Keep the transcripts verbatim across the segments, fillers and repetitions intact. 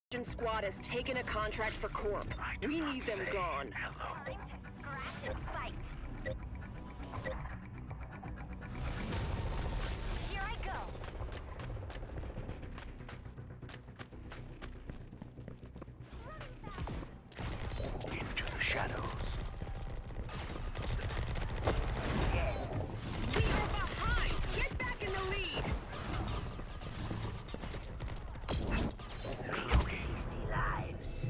Squad has taken a contract for Corp. We need them gone. Hello. Time to scratch and fight. Here I go. Into the shadows. We are behind! Get back in the lead! Tasty lives.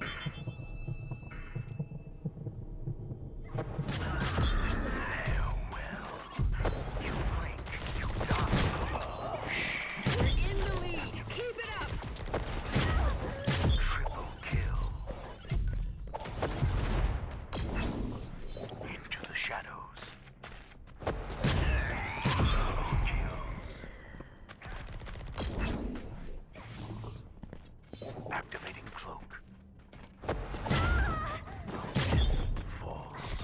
Farewell. You blink, you die. We're in the lead! Keep it up! Triple kill. Into the shadows. Kills. Activating cloak. The fifth falls.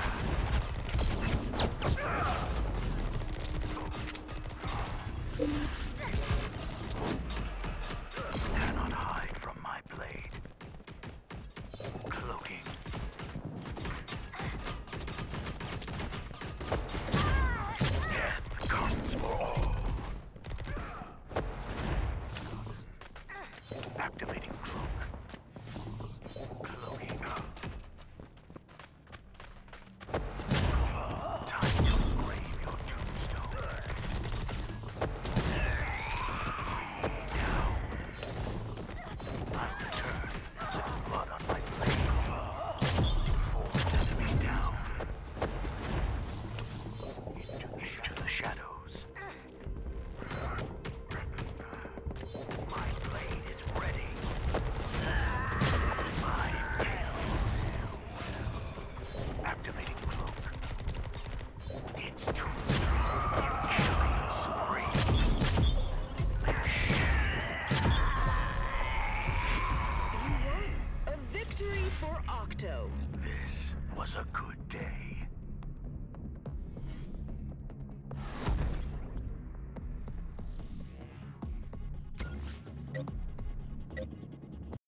Cannot hide from my blade. Cloaking. Death comes for all. Activating cloak. Cloaking. Time to engrave your tombstone. Down. I'll return with blood on my blade. Force enemy down. Into, into the shadows. My blade is ready. Five kills. Activating cloak. It's too killing spree. You won! A victory for Octo. This was a good day.